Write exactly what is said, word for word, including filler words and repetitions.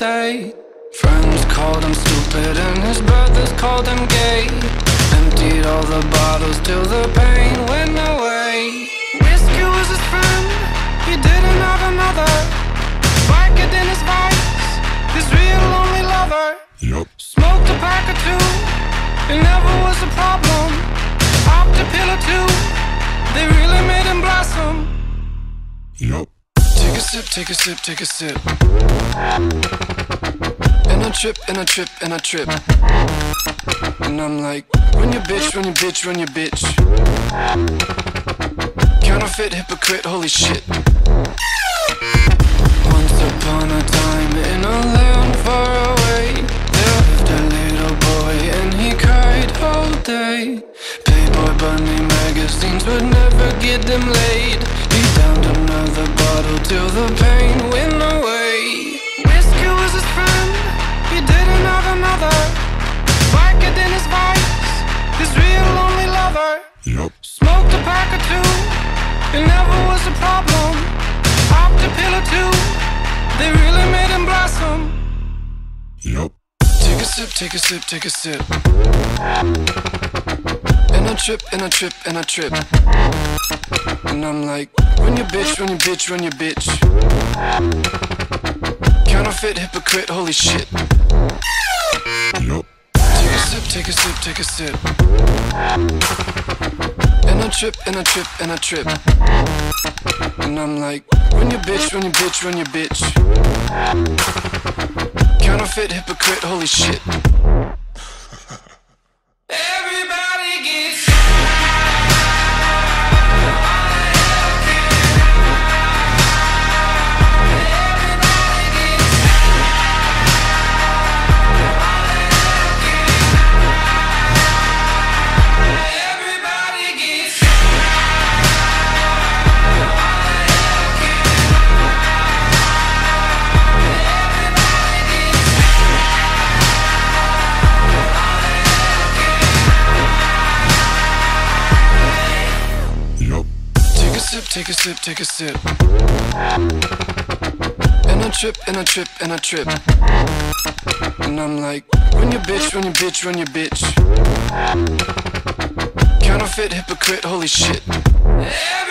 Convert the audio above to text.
day. Friends called him stupid and his brothers called him gay. Emptied all the bottles till the pain went away. Whiskey was his friend, he didn't have another. Biker in his vice, his real only lover. Yup. Smoked a pack or two, it never was a problem. Popped a pill or two, they really made him blossom. Yup. Take a sip, take a sip, take a sip. And I trip, and I trip, and I trip. And I'm like, run your bitch, run your bitch, run your bitch. Counterfeit, hypocrite, holy shit. Once upon a time in a land far away, there lived a little boy and he cried all day. Playboy bunny magazines would never get them laid. He downed another bottle till the pain went away. Whiskey was his friend, he didn't have another. Biker in his vice, his real only lover. Yup. Smoked a pack or two, it never was a problem. Popped a pill or two, they really made him blossom. Yup. Take a sip, take a sip, take a sip. And I trip, and I trip, and I trip. And I'm like, run your bitch, run your bitch, run your bitch. Counterfeit, hypocrite, holy shit. Yup. Take a sip, take a sip, take a sip. And I trip, and I trip, and I trip. And I'm like, run your bitch, run your bitch, run your bitch. Counterfeit, hypocrite, holy shit. Everybody gets take a sip, take a sip. And I trip, and I trip, and I trip. And I'm like, run your bitch, run your bitch, run your bitch. Counterfeit, hypocrite, holy shit.